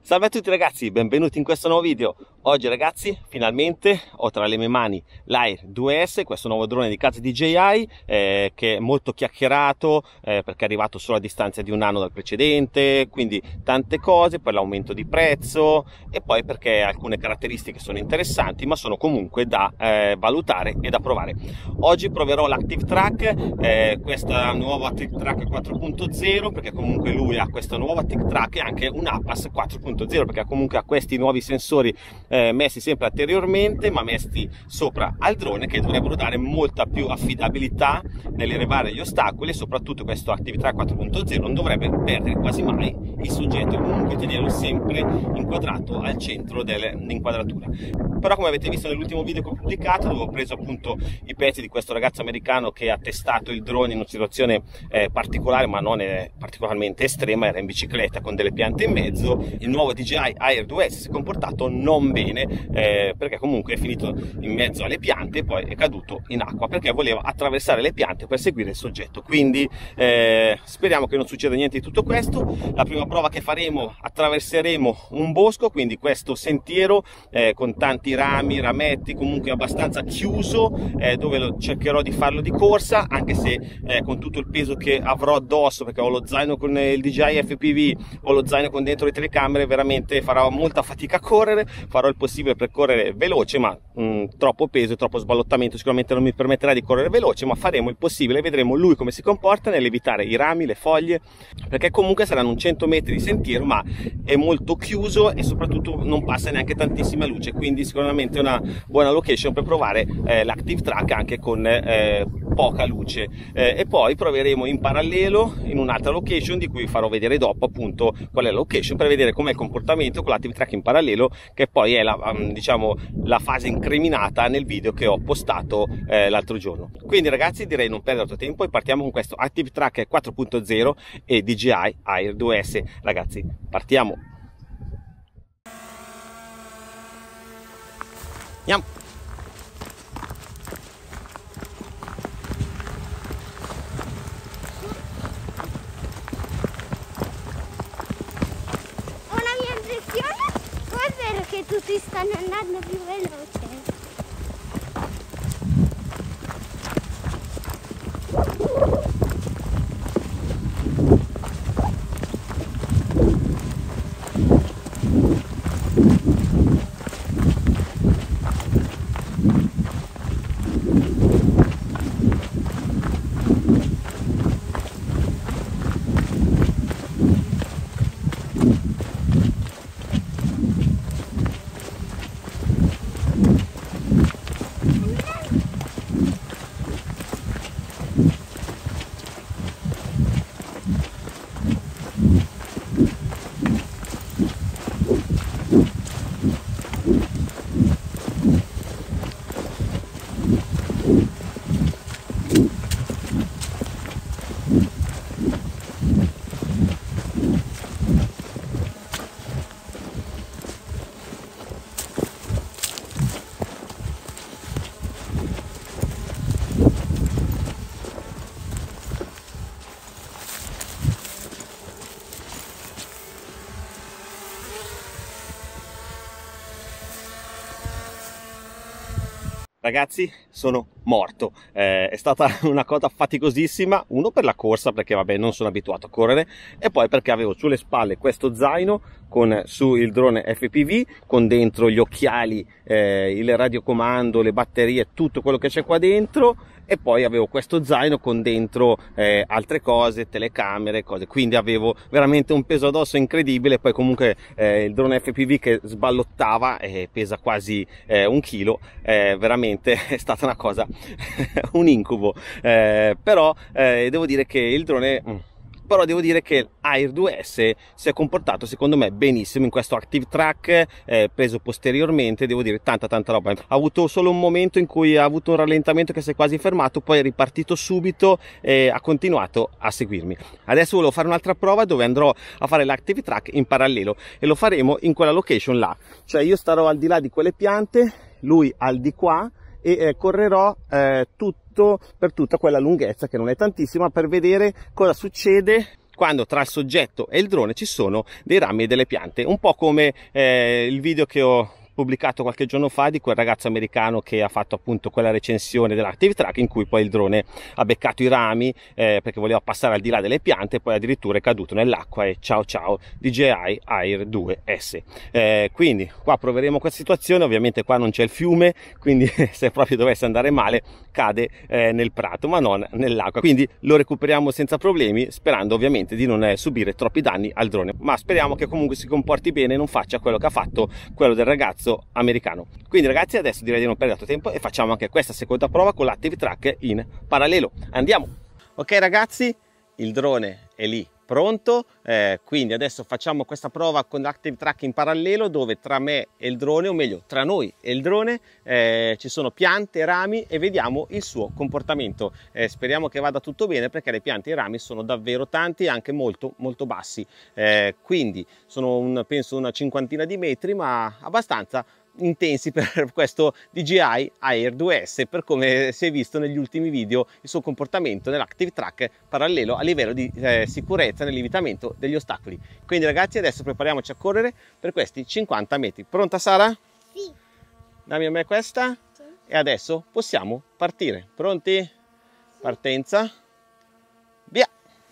Salve a tutti ragazzi, benvenuti in questo nuovo video. Oggi ragazzi, finalmente ho tra le mie mani l'Air 2S, questo nuovo drone di casa DJI che è molto chiacchierato perché è arrivato solo a distanza di un anno dal precedente, quindi tante cose, poi l'aumento di prezzo e poi perché alcune caratteristiche sono interessanti ma sono comunque da valutare e da provare. Oggi proverò l'Active Track, questa nuova Active Track 4.0, perché comunque lui ha questo nuovo Active Track e anche un APAS 4.0, perché comunque ha questi nuovi sensori messi sempre anteriormente ma messi sopra al drone, che dovrebbero dare molta più affidabilità nell'elevare gli ostacoli, e soprattutto questo Active Track 4.0 non dovrebbe perdere quasi mai il soggetto e comunque tenerlo sempre inquadrato al centro dell'inquadratura. Però come avete visto nell'ultimo video che ho pubblicato, dove ho preso appunto i pezzi di questo ragazzo americano che ha testato il drone in una situazione particolare ma non particolarmente estrema, era in bicicletta con delle piante in mezzo. Il nuovo DJI Air 2S si è comportato non bene perché comunque è finito in mezzo alle piante e poi è caduto in acqua perché voleva attraversare le piante per seguire il soggetto. Quindi speriamo che non succeda niente di tutto questo. La prima prova che faremo, attraverseremo un bosco, quindi questo sentiero con tanti rami, rametti, comunque abbastanza chiuso, dove cercherò di farlo di corsa, anche se con tutto il peso che avrò addosso, perché ho lo zaino con il DJI FPV, ho lo zaino con dentro le telecamere, veramente farò molta fatica a correre. Farò il possibile per correre veloce, ma troppo peso e troppo sballottamento sicuramente non mi permetterà di correre veloce, ma faremo il possibile, vedremo lui come si comporta nell'evitare i rami, le foglie, perché comunque saranno un 100 metri di sentiero ma è molto chiuso e soprattutto non passa neanche tantissima luce, quindi sicuramente una buona location per provare l'Active Track anche con poca luce. E poi proveremo in parallelo in un'altra location, di cui farò vedere dopo appunto qual è la location, per vedere com'è il comportamento con l'Active Track in parallelo, che poi è diciamo la fase incriminata nel video che ho postato l'altro giorno. Quindi ragazzi, direi non perdere altro tempo e partiamo con questo Active Track 4.0 e DJI Air 2S. Ragazzi, partiamo. Andiamo. Una mia impressione, o è vero che tutti stanno andando più veloce? Ragazzi, sono morto, è stata una cosa faticosissima, uno per la corsa perché vabbè non sono abituato a correre, e poi perché avevo sulle spalle questo zaino con su il drone FPV, con dentro gli occhiali, il radiocomando, le batterie, tutto quello che c'è qua dentro, e poi avevo questo zaino con dentro altre cose, telecamere, cose, quindi avevo veramente un peso addosso incredibile. Poi comunque il drone FPV che sballottava pesa quasi 1 chilo, veramente è stata una cosa un incubo, però devo dire che il drone Air 2S si è comportato secondo me benissimo in questo Active Track, preso posteriormente. Devo dire tanta roba. Ha avuto solo un momento in cui ha avuto un rallentamento che si è quasi fermato, poi è ripartito subito e ha continuato a seguirmi. Adesso volevo fare un'altra prova dove andrò a fare l'Active Track in parallelo e lo faremo in quella location là, cioè io starò al di là di quelle piante, lui al di qua, e correrò per tutta quella lunghezza che non è tantissima, per vedere cosa succede quando tra il soggetto e il drone ci sono dei rami e delle piante, un po' come il video che ho pubblicato qualche giorno fa di quel ragazzo americano che ha fatto appunto quella recensione dell'Active Track, in cui poi il drone ha beccato i rami perché voleva passare al di là delle piante, e poi addirittura è caduto nell'acqua e ciao ciao DJI Air 2S. Quindi qua proveremo questa situazione. Ovviamente qua non c'è il fiume, quindi se proprio dovesse andare male cade nel prato ma non nell'acqua, quindi lo recuperiamo senza problemi, sperando ovviamente di non subire troppi danni al drone, ma speriamo che comunque si comporti bene e non faccia quello che ha fatto quello del ragazzo americano. Quindi ragazzi, adesso direi di non perdere altro tempo e facciamo anche questa seconda prova con l'Active Track in parallelo. Andiamo! Ok ragazzi, il drone è lì pronto, quindi adesso facciamo questa prova con l'Active Track in parallelo, dove tra me e il drone, o meglio tra noi e il drone, ci sono piante e rami e vediamo il suo comportamento. Speriamo che vada tutto bene, perché le piante e i rami sono davvero tanti e anche molto bassi, quindi sono penso una cinquantina di metri, ma abbastanza intensi per questo DJI Air 2S, per come si è visto negli ultimi video il suo comportamento nell'Active Track parallelo a livello di sicurezza nell'evitamento degli ostacoli. Quindi ragazzi, adesso prepariamoci a correre per questi 50 metri. Pronta Sara? Sì. Dammi a me questa. Sì. E adesso possiamo partire. Pronti? Sì. Partenza. Via!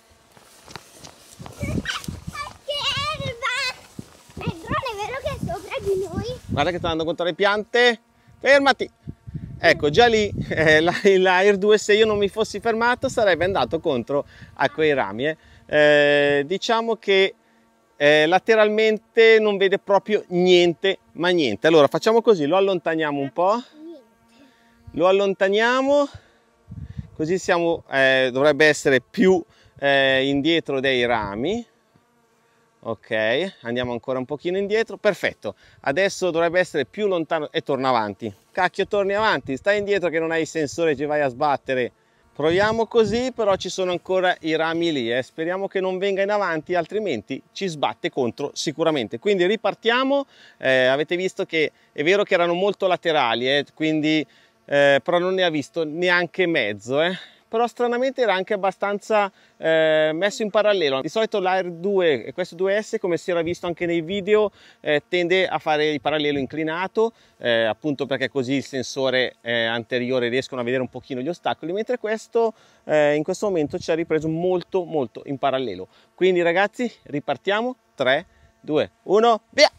Guarda che sta andando contro le piante. Fermati! Ecco, già lì l'Air 2, se io non mi fossi fermato, sarebbe andato contro a quei rami. Diciamo che lateralmente non vede proprio niente, ma niente. Allora facciamo così, lo allontaniamo un po'. Lo allontaniamo, così siamo, dovrebbe essere più indietro dei rami. Ok, andiamo ancora un pochino indietro, perfetto. Adesso dovrebbe essere più lontano e torna avanti. Cacchio, torni avanti, stai indietro che non hai il sensore, ci vai a sbattere. Proviamo così, però ci sono ancora i rami lì, speriamo che non venga in avanti, altrimenti ci sbatte contro sicuramente. Quindi ripartiamo. Avete visto che è vero che erano molto laterali, quindi però non ne ha visto neanche mezzo, però stranamente era anche abbastanza messo in parallelo. Di solito l'Air 2 e questo 2S, come si era visto anche nei video, tende a fare il parallelo inclinato, appunto perché così il sensore anteriore riescono a vedere un pochino gli ostacoli, mentre questo in questo momento ci ha ripreso molto in parallelo. Quindi ragazzi, ripartiamo. 3, 2, 1, via!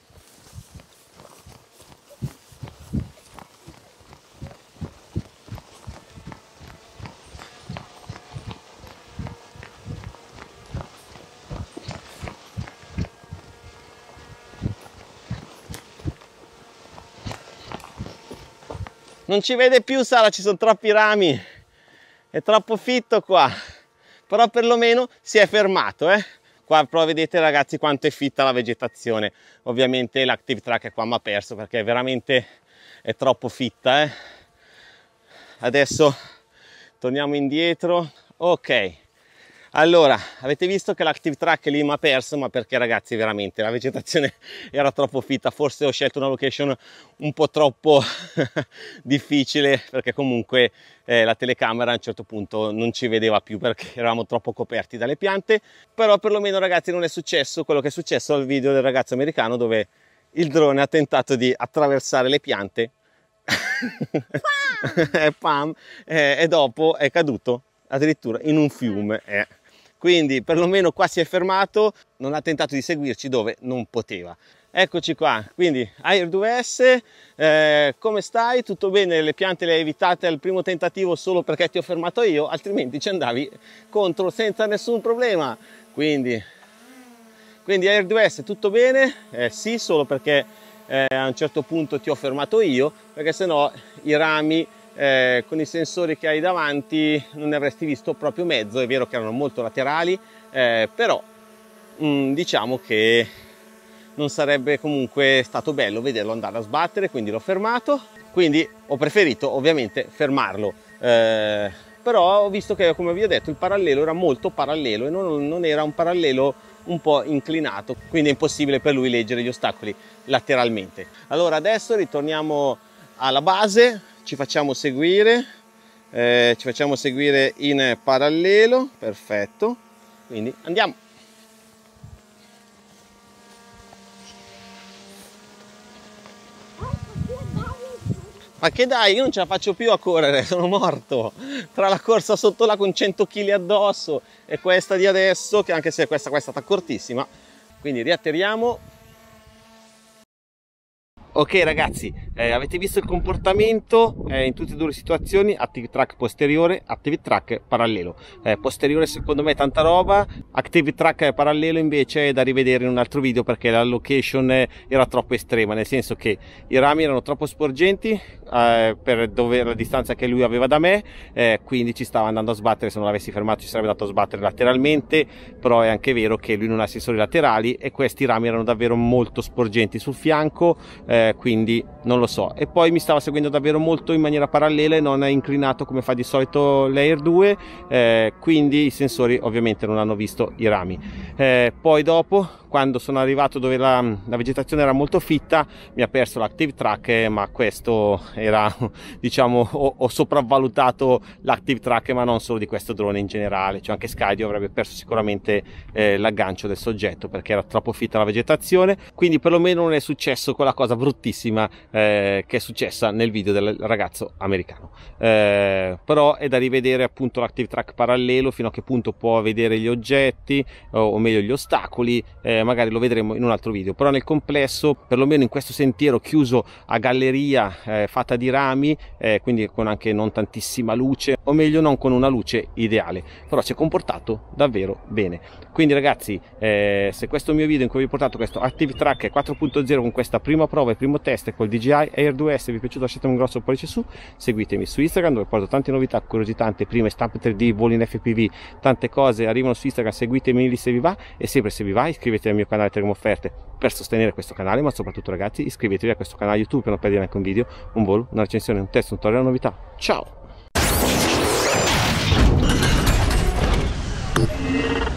Non ci vede più Sara, ci sono troppi rami, è troppo fitto qua, però perlomeno si è fermato. Qua però vedete ragazzi quanto è fitta la vegetazione. Ovviamente l'Active Track qua mi ha perso, perché veramente è troppo fitta. Adesso torniamo indietro. Ok, allora avete visto che l'Active Track lì mi ha perso, ma perché ragazzi veramente la vegetazione era troppo fitta. Forse ho scelto una location un po' troppo difficile, perché comunque la telecamera a un certo punto non ci vedeva più perché eravamo troppo coperti dalle piante. Però perlomeno ragazzi non è successo quello che è successo al video del ragazzo americano, dove il drone ha tentato di attraversare le piante e dopo è caduto addirittura in un fiume. Quindi perlomeno qua si è fermato, non ha tentato di seguirci dove non poteva. Eccoci qua, quindi Air 2S, come stai? Tutto bene? Le piante le hai evitate al primo tentativo solo perché ti ho fermato io, altrimenti ci andavi contro senza nessun problema. Quindi Air 2S tutto bene? Sì, solo perché a un certo punto ti ho fermato io, perché sennò i rami con i sensori che hai davanti non ne avresti visto proprio mezzo. È vero che erano molto laterali, però diciamo che non sarebbe comunque stato bello vederlo andare a sbattere, quindi l'ho fermato. Quindi ho preferito ovviamente fermarlo, però ho visto che, come vi ho detto, il parallelo era molto parallelo e non era un parallelo un po' inclinato, quindi è impossibile per lui leggere gli ostacoli lateralmente. Allora adesso ritorniamo alla base, ci facciamo seguire in parallelo, perfetto. quindi andiamo. Ma che dai, io non ce la faccio più a correre, sono morto tra la corsa sotto là con 100 kg addosso e questa di adesso, che anche se questa è stata cortissima, quindi riatterriamo. Ok ragazzi, avete visto il comportamento in tutte e due le situazioni, active track posteriore, active track parallelo. Posteriore secondo me è tanta roba, active track parallelo invece è da rivedere in un altro video perché la location era troppo estrema, nel senso che i rami erano troppo sporgenti per la distanza che lui aveva da me, quindi ci stava andando a sbattere. Se non l'avessi fermato ci sarebbe andato a sbattere lateralmente, però è anche vero che lui non ha sensori laterali e questi rami erano davvero molto sporgenti sul fianco, quindi non lo so. E poi mi stava seguendo davvero molto in maniera parallela e non è inclinato come fa di solito l'Air 2, quindi i sensori ovviamente non hanno visto i rami. Poi dopo, quando sono arrivato dove la vegetazione era molto fitta, mi ha perso l'active track, ma questo era, diciamo, ho sopravvalutato l'active track, ma non solo di questo drone in generale, cioè anche Skydio avrebbe perso sicuramente l'aggancio del soggetto perché era troppo fitta la vegetazione. Quindi perlomeno non è successo quella cosa bruttissima che è successa nel video del ragazzo americano, però è da rivedere appunto l'active track parallelo, fino a che punto può vedere gli oggetti o meglio gli ostacoli, magari lo vedremo in un altro video. Però nel complesso, perlomeno in questo sentiero chiuso a galleria fatta di rami, quindi con anche non tantissima luce, o meglio non con una luce ideale, però si è comportato davvero bene. Quindi ragazzi, se questo mio video in cui vi ho portato questo active track 4.0 con questa prima prova e primo test col DJI Air 2S vi è piaciuto, lasciatemi un grosso pollice su, seguitemi su Instagram dove porto tante novità, curiosità, anteprime, stampe 3D, voli in FPV, tante cose arrivano su Instagram, seguitemi lì se vi va, e sempre se vi va iscrivetevi al mio canale Telegram Offerte per sostenere questo canale, ma soprattutto ragazzi iscrivetevi a questo canale YouTube per non perdere neanche un video, un volo, una recensione, un test, un tutorial, una novità. Ciao!